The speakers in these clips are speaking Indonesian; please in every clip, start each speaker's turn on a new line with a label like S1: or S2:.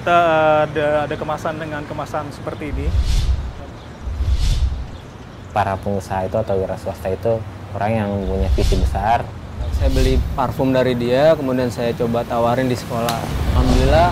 S1: kita ada kemasan dengan kemasan seperti ini.
S2: Para pengusaha itu atau wira swasta itu orang yang punya visi besar.
S3: Saya beli parfum dari dia, kemudian saya coba tawarin di sekolah. Alhamdulillah.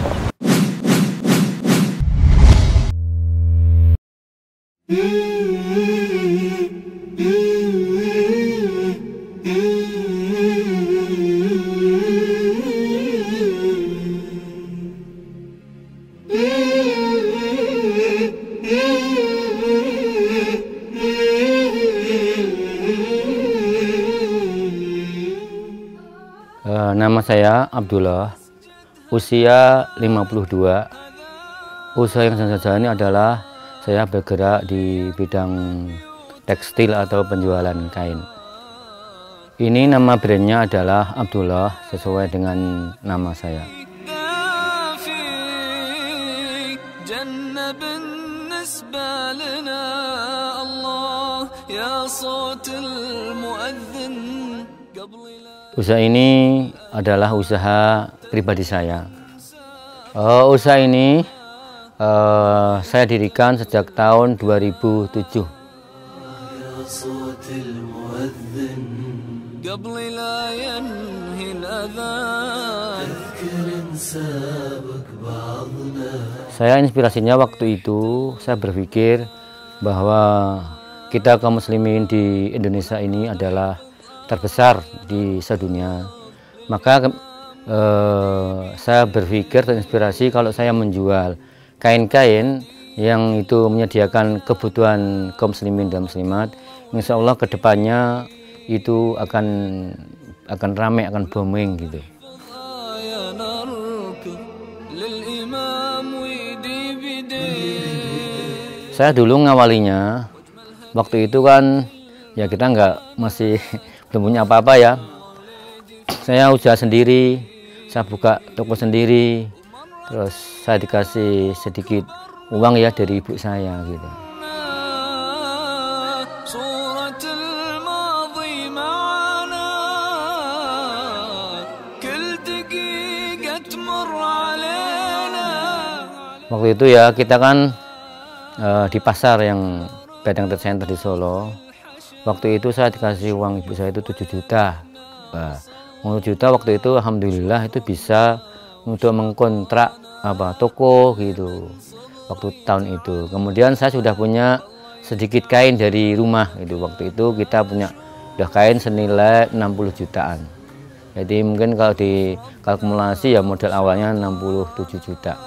S2: Nama saya Abdullah, usia 52. Usaha yang saya jalani adalah saya bergerak di bidang tekstil atau penjualan kain. Ini nama brandnya adalah Abdullah, sesuai dengan nama saya. Usaha ini adalah usaha pribadi saya. Usaha ini saya dirikan sejak tahun 2007. Saya inspirasinya waktu itu, saya berpikir bahwa kita kaum muslimin di Indonesia ini adalah terbesar di sedunia. Maka saya berpikir terinspirasi kalau saya menjual kain-kain yang itu menyediakan kebutuhan kaum muslimin dan muslimat, insya Allah kedepannya itu akan ramai, akan booming gitu. Saya dulu ngawalinya, waktu itu kan ya kita masih belum punya apa-apa ya. Saya usaha sendiri, saya buka toko sendiri, terus saya dikasih sedikit uang ya dari ibu saya gitu. Waktu itu ya kita kan di pasar yang Padang Trade Center di Solo. Waktu itu saya dikasih uang ibu saya itu 7 juta. Nah, 7 juta waktu itu alhamdulillah itu bisa untuk mengkontrak toko gitu. Waktu tahun itu. Kemudian saya sudah punya sedikit kain dari rumah itu. Waktu itu kita punya kain senilai 60 jutaan. Jadi mungkin kalau dikalkulasi ya modal awalnya 67 juta.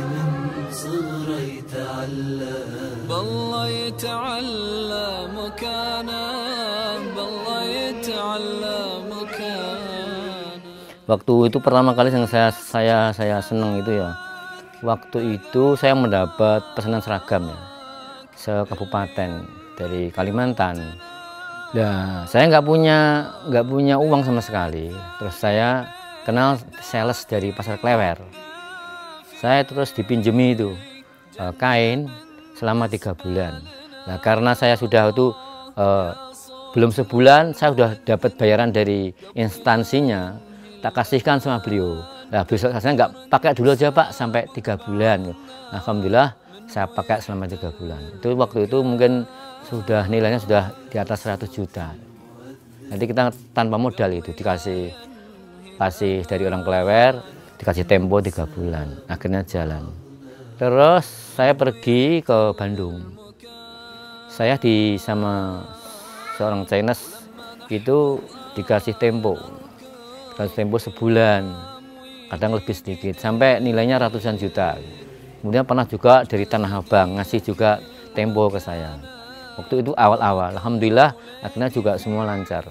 S2: Waktu itu pertama kali yang saya senang itu ya. Waktu itu saya mendapat pesanan seragam ya, se-kabupaten dari Kalimantan. Nah, saya nggak punya uang sama sekali. Terus saya kenal sales dari Pasar Klewer. Saya terus dipinjemi itu kain selama 3 bulan. Nah, karena saya sudah belum sebulan saya sudah dapat bayaran dari instansinya, tak kasihkan sama beliau. Nah, besok saya nggak pakai dulu aja Pak sampai 3 bulan. Nah, alhamdulillah saya pakai selama 3 bulan. Itu waktu itu mungkin nilainya sudah di atas 100 juta. Nanti kita tanpa modal itu dikasih dari orang Klewer, dikasih tempo 3 bulan. Akhirnya jalan. Terus saya pergi ke Bandung. Saya sama seorang Chinese itu dikasih tempo sebulan, kadang lebih sedikit, sampai nilainya ratusan juta. Kemudian pernah juga dari Tanah Abang ngasih juga tempo ke saya. Waktu itu awal-awal, alhamdulillah akhirnya juga semua lancar.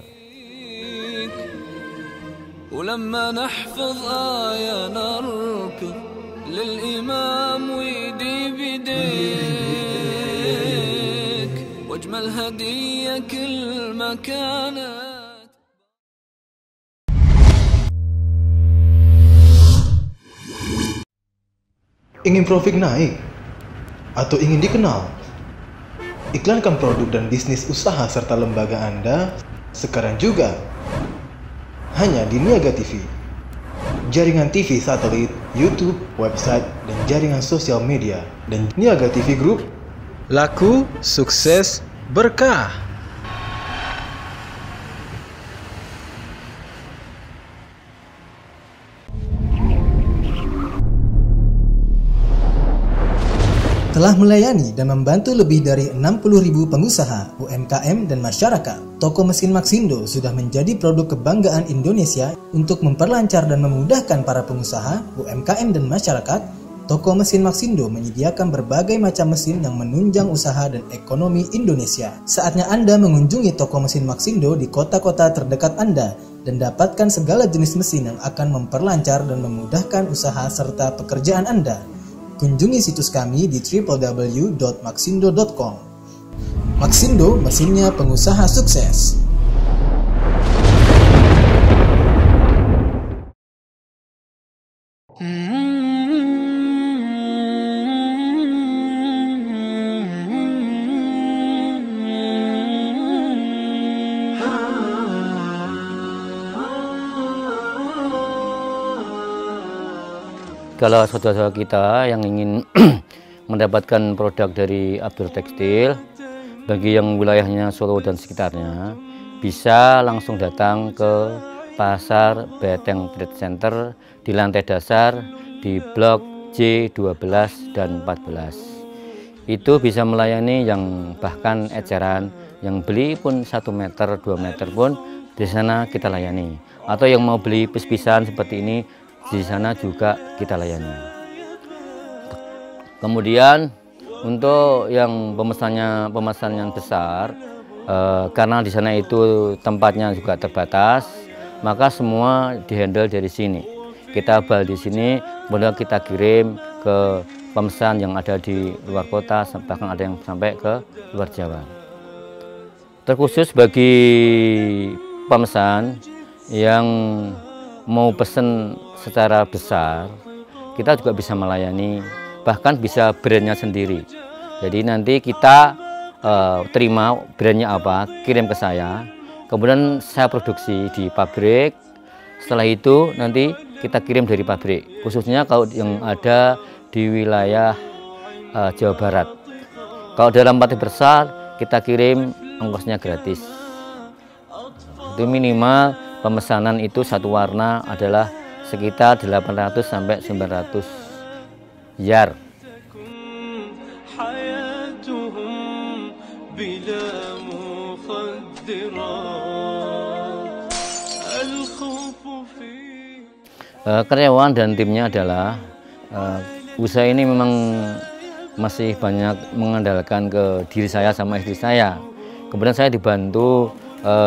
S4: Ingin profit naik atau ingin dikenal? Iklankan produk dan bisnis usaha serta lembaga Anda sekarang juga hanya di Niaga TV. jaringan TV satelit, YouTube, website, dan jaringan sosial media. Dan Niaga TV Group, laku, sukses, berkah.
S5: Telah melayani dan membantu lebih dari 60.000 pengusaha, UMKM, dan masyarakat. Toko Mesin Maxindo sudah menjadi produk kebanggaan Indonesia. Untuk memperlancar dan memudahkan para pengusaha, UMKM, dan masyarakat, Toko Mesin Maxindo menyediakan berbagai macam mesin yang menunjang usaha dan ekonomi Indonesia. Saatnya Anda mengunjungi Toko Mesin Maxindo di kota-kota terdekat Anda dan dapatkan segala jenis mesin yang akan memperlancar dan memudahkan usaha serta pekerjaan Anda. Kunjungi situs kami di www.maxindo.com. Maxindo, mesinnya pengusaha sukses.
S2: Kalau saudara-saudara kita yang ingin mendapatkan produk dari Abdur Tekstil, bagi yang wilayahnya Solo dan sekitarnya, bisa langsung datang ke Pasar Beteng Trade Center di lantai dasar di blok J12 dan 14. Itu bisa melayani yang bahkan eceran, yang beli pun 1 meter, 2 meter pun di sana kita layani. Atau yang mau beli pis-pisan seperti ini, di sana juga kita layani. Kemudian untuk yang pemesanan yang besar, karena di sana itu tempatnya juga terbatas, maka semua dihandle dari sini. Kita bal di sini, kemudian kita kirim ke pemesan yang ada di luar kota, bahkan ada yang sampai ke luar Jawa. Terkhusus bagi pemesan yang mau pesen secara besar, kita juga bisa melayani, bahkan bisa brandnya sendiri. Jadi nanti kita terima brandnya apa, kirim ke saya, kemudian saya produksi di pabrik. Setelah itu nanti kita kirim dari pabrik, khususnya kalau yang ada di wilayah Jawa Barat. Kalau dalam partai besar kita kirim, ongkosnya gratis. Itu minimal pemesanan itu satu warna adalah sekitar 800 sampai 900 yar. Karyawan dan timnya adalah usaha ini memang masih banyak mengandalkan ke diri saya sama istri saya. Kemudian saya dibantu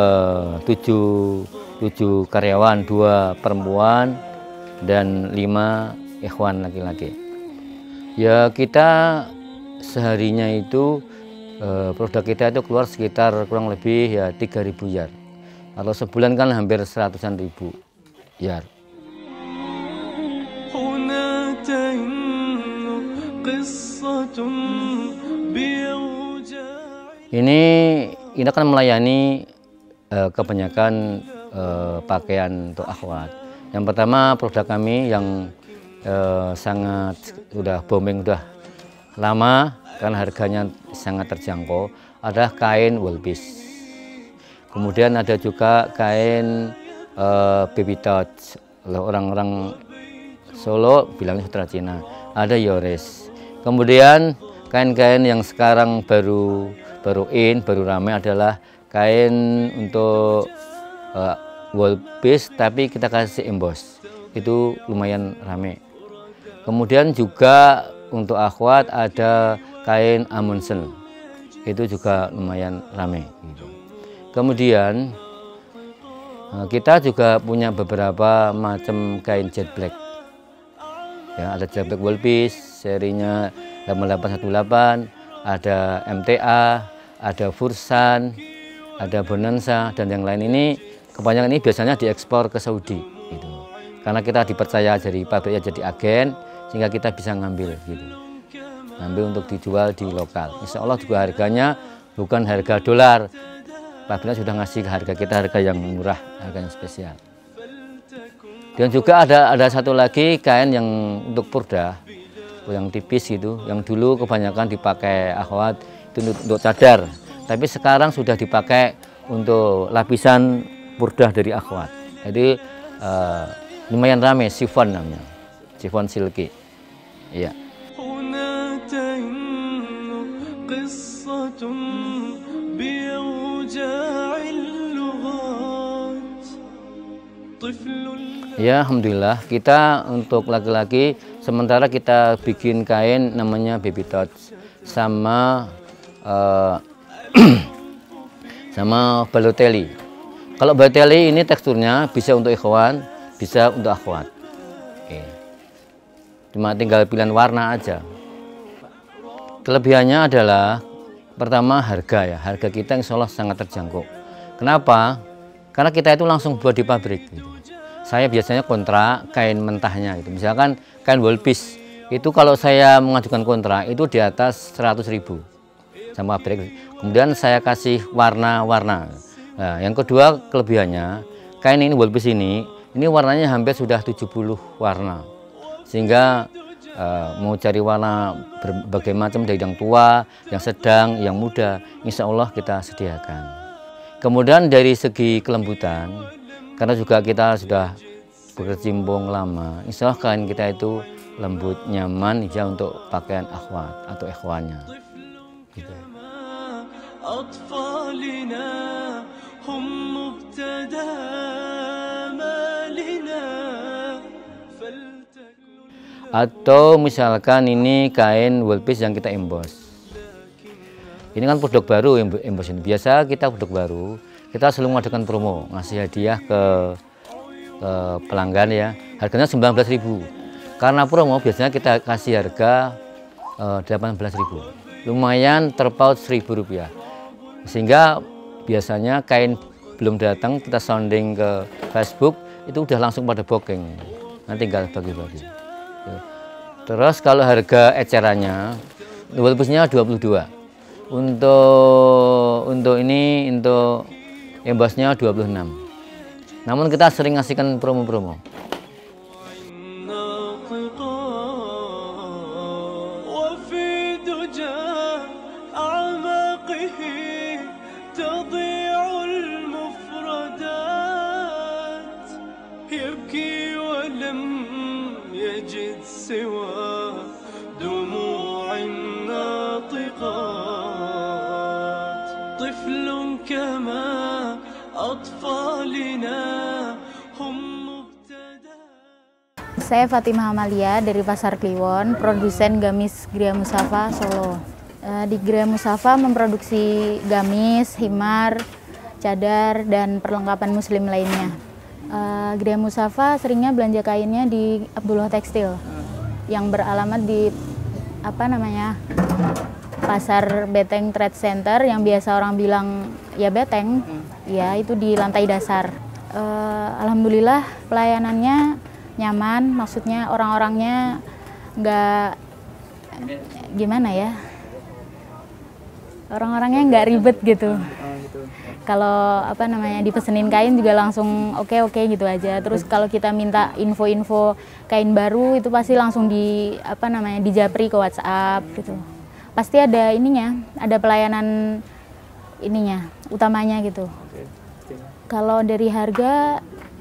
S2: 7 karyawan, 2 perempuan dan 5 ikhwan laki-laki. Ya, kita seharinya itu produk kita itu keluar sekitar kurang lebih ya 3.000 yard. Kalau sebulan kan hampir 100-an ribu yard. Ini akan melayani kebanyakan pakaian untuk akhwat. Yang pertama produk kami yang sangat udah booming, udah lama karena harganya sangat terjangkau, adalah kain wool piece. Kemudian ada juga kain baby touch, orang-orang Solo bilangnya sutra Cina. Ada Yores. Kemudian kain-kain yang sekarang baru ramai adalah kain untuk wool piece tapi kita kasih emboss, itu lumayan rame. Kemudian juga untuk akhwat ada kain Amundsen, itu juga lumayan rame. Kemudian kita juga punya beberapa macam kain jet black. Ya, ada jet black wool piece serinya 8818, ada MTA, ada Fursan, ada Bonanza, dan yang lain. Ini kebanyakan ini biasanya diekspor ke Saudi gitu. Karena kita dipercaya dari pabriknya jadi agen, sehingga kita bisa ngambil gitu. Ngambil untuk dijual di lokal. Insya Allah juga harganya bukan harga dolar. Pabriknya sudah ngasih harga kita, harga yang murah, harga yang spesial. Dan juga ada satu lagi kain yang untuk purdah, yang tipis gitu, yang dulu kebanyakan dipakai akhwat itu untuk cadar, tapi sekarang sudah dipakai untuk lapisan purdah dari akhwat. Jadi lumayan ramai, chiffon namanya, chiffon silky. Iya. Ya, alhamdulillah kita untuk laki-laki sementara kita bikin kain namanya baby touch sama sama balotelli. Kalau balotelli ini teksturnya bisa untuk ikhwan, bisa untuk akhwat. Oke. Cuma tinggal pilihan warna aja. Kelebihannya adalah pertama harga ya, harga kita insya Allah sangat terjangkau. Kenapa? Karena kita itu langsung buat di pabrik gitu. Saya biasanya kontrak kain mentahnya itu. Misalkan kain wall piece itu kalau saya mengajukan kontrak itu di atas 100.000 sama pabrik. Kemudian saya kasih warna-warna. Nah, yang kedua kelebihannya kain ini wall piece ini warnanya hampir sudah 70 warna. Sehingga mau cari warna berbagai macam dari yang tua, yang sedang, yang muda, insya Allah kita sediakan. Kemudian dari segi kelembutan, karena juga kita sudah berkecimpung lama, insya Allah kain kita itu lembut, nyaman ya untuk pakaian akhwat atau ikhwannya. Gitu. Atau misalkan ini kain wall piece yang kita emboss. Ini kan produk baru emboss ini. Biasa kita produk baru, kita selalu mengadakan promo, ngasih hadiah ke pelanggan ya. Harganya 19.000. Karena promo biasanya kita kasih harga 18.000. Lumayan terpaut Rp1.000. Sehingga biasanya kain belum datang kita sounding ke Facebook itu udah langsung pada booking. Nanti tinggal bagi-bagi. Terus kalau harga ecerannya wall piece-nya 22. Untuk embossnya 26. Namun kita sering ngasihkan promo-promo.
S6: Saya Fatimah Amalia dari Pasar Kliwon, produsen gamis Gria Mustafa Solo. Di Gria Mustafa memproduksi gamis, himar, cadar, dan perlengkapan muslim lainnya. Gria Mustafa seringnya belanja kainnya di Abdullah Tekstil yang beralamat di Pasar Beteng Trade Center yang biasa orang bilang ya Beteng, ya itu di lantai dasar. Alhamdulillah pelayanannya nyaman, maksudnya orang-orangnya nggak gimana ya, orang-orangnya nggak ribet gitu. Kalau dipesenin kain juga langsung oke gitu aja. Terus kalau kita minta info-info kain baru itu pasti langsung dijapri ke WhatsApp gitu. Pasti ada ada pelayanan utamanya gitu. Kalau dari harga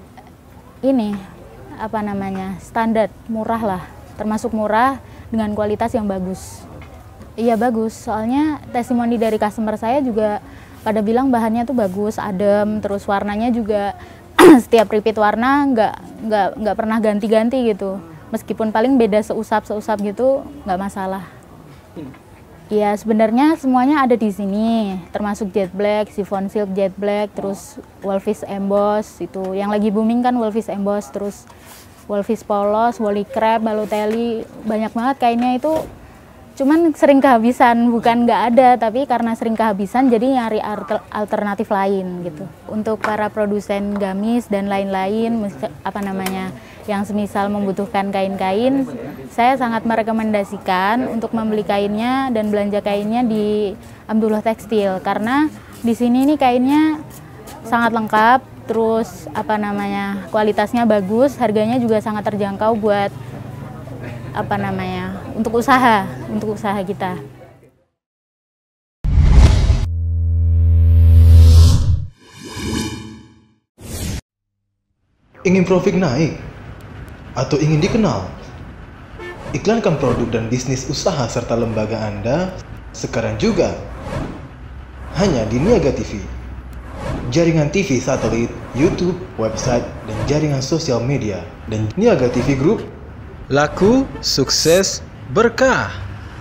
S6: standar, murah lah, termasuk murah dengan kualitas yang bagus. Iya bagus, soalnya testimoni dari customer saya juga pada bilang bahannya tuh bagus, adem, terus warnanya juga setiap repeat warna nggak pernah ganti-ganti gitu. Meskipun paling beda seusap gitu, nggak masalah. Ya sebenarnya semuanya ada di sini, termasuk jet black, chiffon silk jet black, terus wolfish emboss itu yang lagi booming kan wolfish emboss, terus wolfish polos, woolly crepe, balotelli, banyak banget kainnya itu. Cuman sering kehabisan, bukan nggak ada, tapi karena sering kehabisan jadi nyari alternatif lain gitu. Untuk para produsen gamis dan lain-lain yang semisal membutuhkan kain-kain, saya sangat merekomendasikan untuk membeli kainnya dan belanja kainnya di Abdullah Tekstil karena di sini kainnya sangat lengkap, terus kualitasnya bagus, harganya juga sangat terjangkau buat untuk usaha kita.
S4: Ingin profit naik atau ingin dikenal? Iklankan produk dan bisnis usaha serta lembaga Anda sekarang juga hanya di Niaga TV. Jaringan TV satelit, YouTube, website, dan jaringan sosial media. Dan Niaga TV Group, laku, sukses, berkah.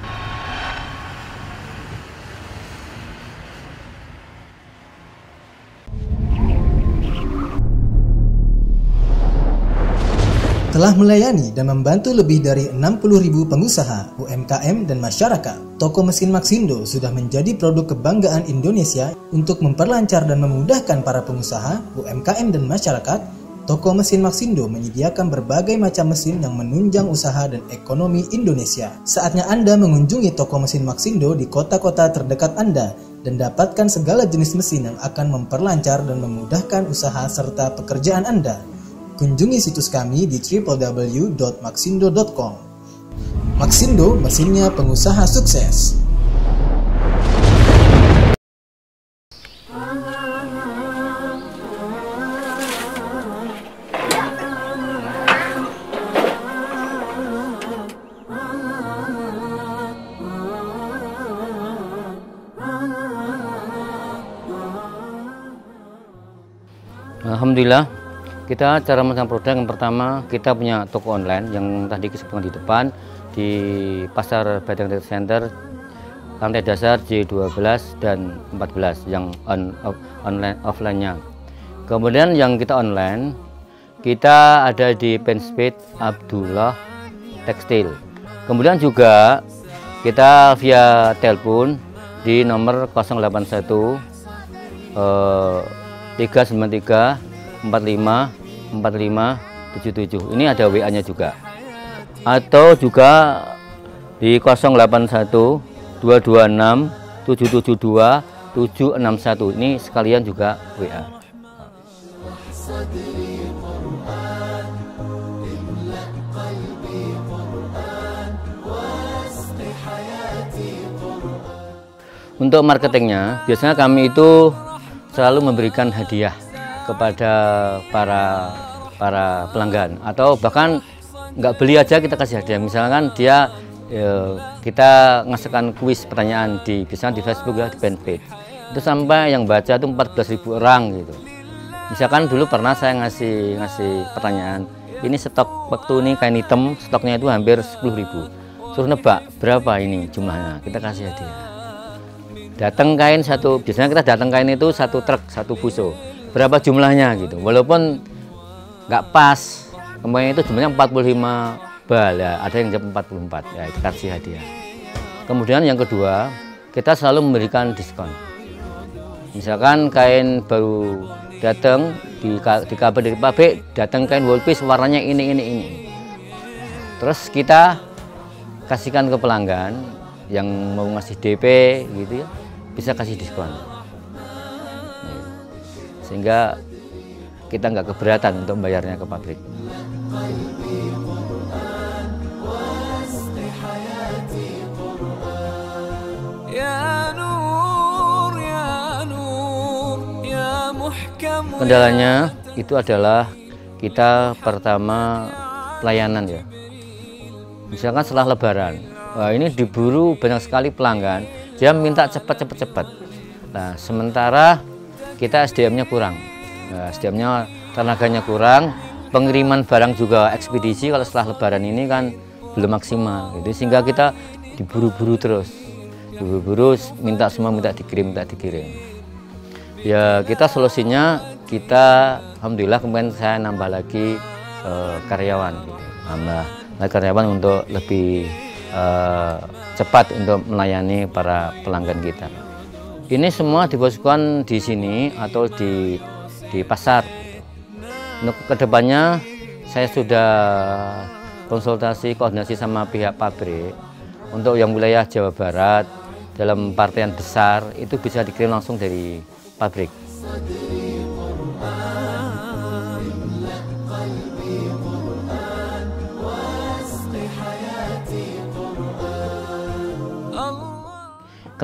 S5: Telah melayani dan membantu lebih dari 60.000 pengusaha, UMKM, dan masyarakat. Toko Mesin Maxindo sudah menjadi produk kebanggaan Indonesia untuk memperlancar dan memudahkan para pengusaha, UMKM, dan masyarakat. Toko Mesin Maxindo menyediakan berbagai macam mesin yang menunjang usaha dan ekonomi Indonesia. Saatnya Anda mengunjungi toko Mesin Maxindo di kota-kota terdekat Anda dan dapatkan segala jenis mesin yang akan memperlancar dan memudahkan usaha serta pekerjaan Anda. Kunjungi situs kami di www.maxindo.com. Maxindo, mesinnya pengusaha sukses.
S2: Alhamdulillah, kita cara memasarkan produk yang pertama, kita punya toko online yang tadi disebutkan di depan di Pasar Badang Trade Center, lantai dasar J12 dan 14 yang online offline-nya. Kemudian yang kita online, kita ada di Penspeed Abdullah Tekstil. Kemudian juga kita via telepon di nomor 081 393 45 77. Ini ada WA-nya juga. Atau juga di 081 226 772 761. Ini sekalian juga WA. Untuk marketingnya, biasanya kami itu selalu memberikan hadiah kepada para pelanggan, atau bahkan nggak beli aja kita kasih hadiah. Misalkan dia kita ngasihkan kuis pertanyaan biasanya di Facebook ya, di fanpage itu sampai yang baca itu 14.000 orang gitu. Misalkan dulu pernah saya ngasih pertanyaan, ini stok waktu ini kain hitam stoknya itu hampir 10.000, suruh nebak berapa ini jumlahnya, kita kasih hadiah. Datang kain satu, biasanya kita datang kain itu satu truk, satu buso, berapa jumlahnya gitu, walaupun nggak pas, kemarin itu jumlahnya 45 bal ya, ada yang jawab 44 ya, itu kasih hadiah. Kemudian yang kedua, kita selalu memberikan diskon. Misalkan kain baru datang di kabar dari pabrik, datang kain wall piece warnanya ini, terus kita kasihkan ke pelanggan yang mau ngasih DP gitu ya, bisa kasih diskon. Sehingga kita nggak keberatan untuk bayarnya ke pabrik. Kendalanya itu adalah kita pertama pelayanan ya. Misalkan setelah Lebaran, wah ini diburu banyak sekali pelanggan, dia minta cepat. Nah sementara kita SDM-nya kurang, nah, SDM-nya tenaganya kurang, pengiriman barang juga ekspedisi kalau setelah Lebaran ini kan belum maksimal, gitu. Sehingga kita diburu-buru terus, minta dikirim. Ya kita solusinya, kita alhamdulillah kemarin saya nambah lagi karyawan, gitu. Nambah karyawan untuk lebih cepat untuk melayani para pelanggan kita. Ini semua diposisikan di sini atau di pasar. Untuk kedepannya saya sudah konsultasi koordinasi sama pihak pabrik untuk yang wilayah Jawa Barat dalam partian besar itu bisa dikirim langsung dari pabrik.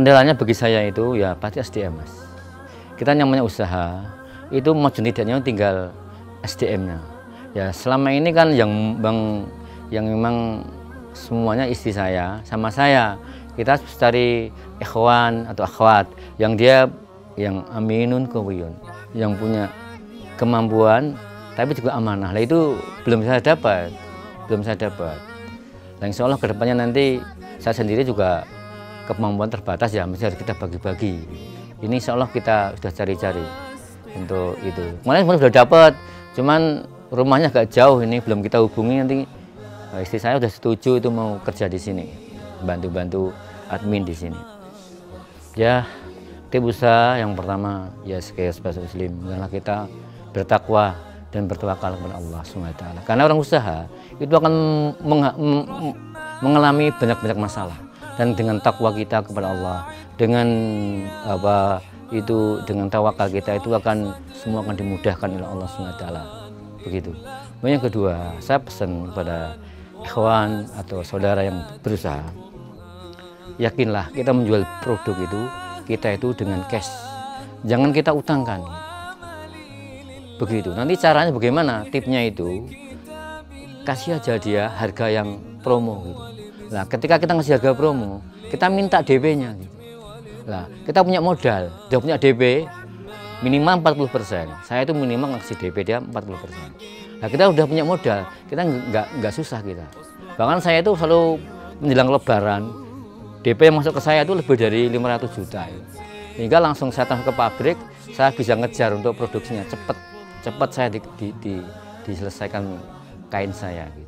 S2: kendalanya bagi saya itu ya pasti SDM, Mas. Kita namanya usaha itu mau tidaknya tinggal SDM-nya. Ya selama ini kan yang memang semuanya istri saya sama saya, kita harus cari ikhwan atau akhwat yang dia yang aminun qawiyun, yang punya kemampuan tapi juga amanah. Nah itu belum saya dapat. Nah insya Allah kedepannya nanti saya sendiri juga kemampuan terbatas ya, mesti harus kita bagi-bagi. Ini insya Allah kita sudah cari-cari untuk itu. Kemarin sudah dapat, cuman rumahnya agak jauh, ini belum kita hubungi. Nanti istri saya sudah setuju itu mau kerja di sini, bantu-bantu admin di sini. Ya, tips usaha yang pertama ya sebagai muslim, adalah kita bertakwa dan bertawakal kepada Allah SWT. Karena orang usaha itu akan mengalami banyak masalah, dan dengan takwa kita kepada Allah, dengan dengan tawakal kita itu semua akan dimudahkan oleh Allah SWT. Begitu. Yang kedua, saya pesan kepada ikhwan atau saudara yang berusaha, yakinlah kita menjual produk itu kita itu dengan cash, jangan kita utangkan. Begitu. Nanti caranya bagaimana? Tipnya itu kasih aja dia harga yang promo gitu. Nah, ketika kita ngasih harga promo, kita minta DP-nya gitu. Nah, kita punya modal, dia punya DP minimal 40%. Saya itu minimal ngasih DP dia 40%. Nah, kita udah punya modal, kita nggak susah kita. Bahkan saya itu selalu menjelang Lebaran, DP yang masuk ke saya itu lebih dari 500 juta. Hingga langsung saya taruh ke pabrik, saya bisa ngejar untuk produksinya cepat saya diselesaikan kain saya gitu.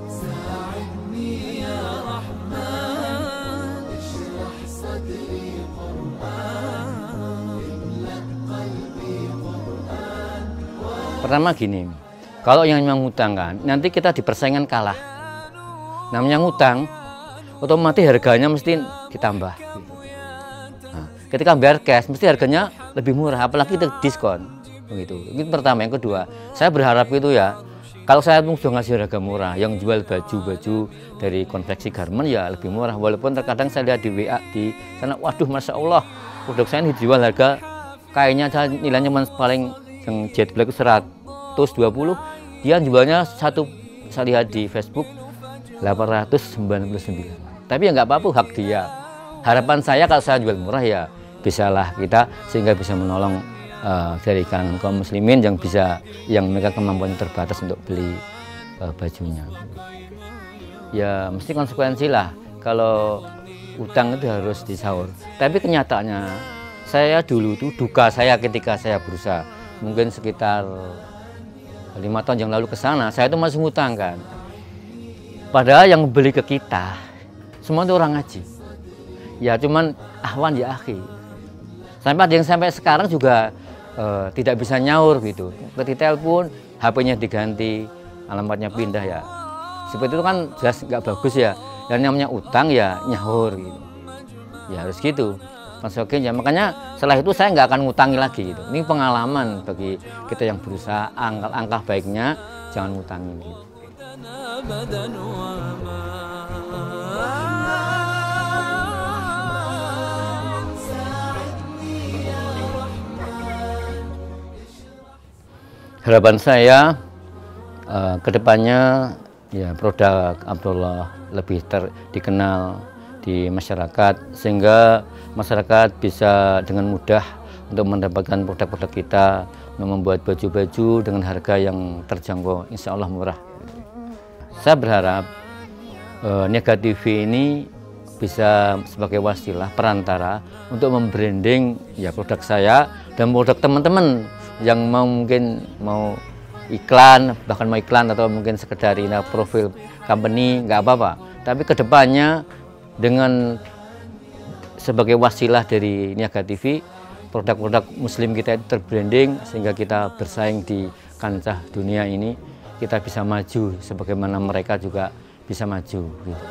S2: Pertama gini, kalau yang mengutangkan nanti kita di persaingan kalah. Namanya ngutang, otomatis harganya mesti ditambah. Nah, ketika bayar cash mesti harganya lebih murah, apalagi itu diskon. Begitu. Itu pertama. Yang kedua, saya berharap itu ya, kalau saya sudah ngasih harga murah, yang jual baju-baju dari konveksi garment ya lebih murah. Walaupun terkadang saya lihat di WA di sana, waduh masya Allah, produk saya ini dijual harga kainnya nilainya paling yang jet black 120, dia jualnya saya lihat di Facebook 899. Tapi ya nggak apa-apa, hak dia. Harapan saya kalau saya jual murah ya bisalah kita sehingga bisa menolong dari kalangan kaum muslimin yang mereka kemampuan terbatas untuk beli bajunya. Ya mesti konsekuensi lah kalau utang itu harus disaur. Tapi kenyataannya saya dulu tuh duka saya ketika saya berusaha, mungkin sekitar 5 tahun yang lalu ke sana, saya itu masih ngutang kan. Padahal yang beli ke kita semua itu orang ngaji. Ya cuman ahwan ya akhi. Sampai ada yang sampai sekarang juga tidak bisa nyaur gitu. Ketika telepon, HP-nya diganti, alamatnya pindah ya. Seperti itu kan jelas nggak bagus ya. Dan namanya utang ya nyaur gitu. Ya harus gitu. Konsekuensinya. Makanya setelah itu saya nggak akan ngutangi lagi gitu. Ini pengalaman bagi kita yang berusaha, angka baiknya jangan ngutangi gitu. Harapan saya kedepannya ya produk Abdullah lebih dikenal di masyarakat, sehingga masyarakat bisa dengan mudah untuk mendapatkan produk-produk kita, membuat baju-baju dengan harga yang terjangkau, insya Allah murah. Saya berharap Niaga TV ini bisa sebagai wasilah perantara untuk membranding ya produk saya dan produk teman-teman yang mungkin mau iklan, bahkan mau iklan atau mungkin sekedar profil company, nggak apa-apa. Tapi kedepannya dengan sebagai wasilah dari Niaga TV, produk-produk muslim kita itu terbranding sehingga kita bersaing di kancah dunia ini, kita bisa maju sebagaimana mereka juga bisa maju gitu.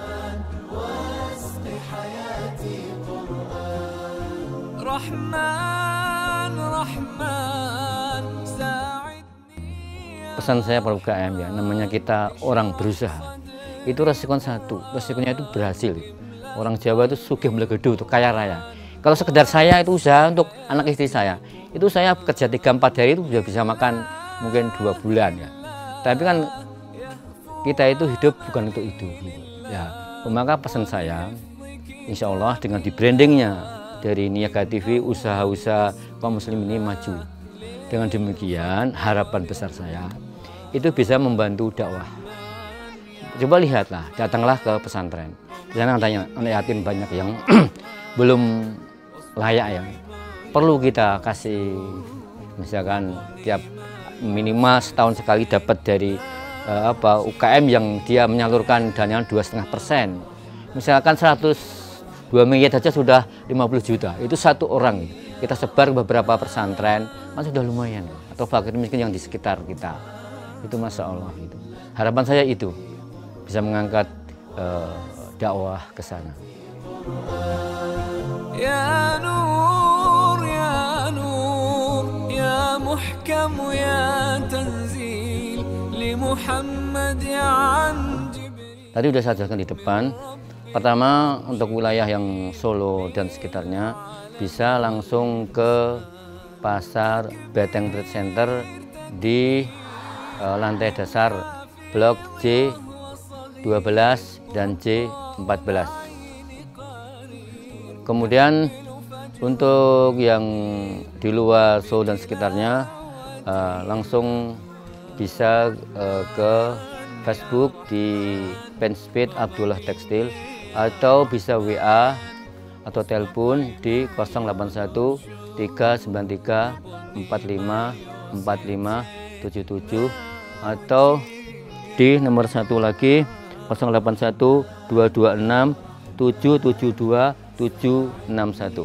S2: Pesan saya pada UKM ya, namanya kita orang berusaha. Itu resiko satu, resikonya itu berhasil. Orang Jawa itu sugih melegedu, itu kaya raya. Kalau sekedar saya itu usaha untuk anak istri saya, itu saya kerja 3-4 hari itu sudah bisa makan mungkin 2 bulan ya. Tapi kan kita itu hidup bukan untuk itu. Gitu. Ya, maka pesan saya, insya Allah dengan di brandingnya dari Niaga TV, usaha-usaha kaum muslim ini maju. Dengan demikian harapan besar saya itu bisa membantu dakwah. Coba lihatlah, datanglah ke pesantren. Di sana tanya anak yatim banyak yang belum layak ya. Perlu kita kasih misalkan tiap minimal setahun sekali dapat dari UKM yang dia menyalurkan dana 2,5%. Misalkan 102 miliar saja sudah 50 juta. Itu satu orang. Kita sebar beberapa pesantren, kan sudah lumayan. Atau fakir miskin yang di sekitar kita. Itu Masya Allah. Itu. Harapan saya itu bisa mengangkat dakwah ke sana.
S7: Ya Nur, ya Nur, ya Muhkam, ya Tanzil, li Muhammad an Jibril.
S2: Tadi sudah saya jelaskan di depan. Pertama untuk wilayah yang Solo dan sekitarnya bisa langsung ke pasar Beteng Trade Center di lantai dasar blok J12 dan J14. Kemudian untuk yang di luar Solo dan sekitarnya langsung bisa ke Facebook di Penspeed Abdullah Tekstil atau bisa WA atau telepon di 081 393 45 45 77 atau di nomor satu lagi 081 226 772 761.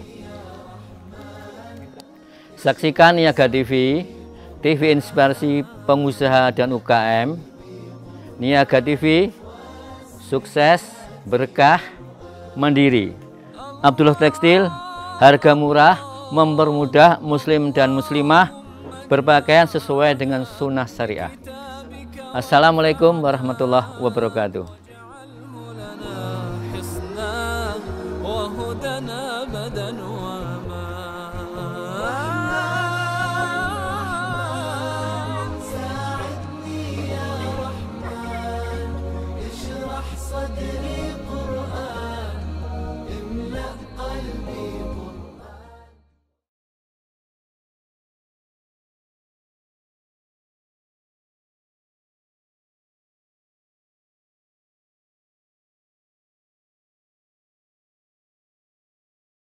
S2: Saksikan Niaga TV, TV inspirasi pengusaha dan UKM. Niaga TV, sukses, berkah, mandiri. Abdullah Tekstil, harga murah, mempermudah muslim dan muslimah berpakaian sesuai dengan sunnah syariah. Assalamualaikum warahmatullahi wabarakatuh.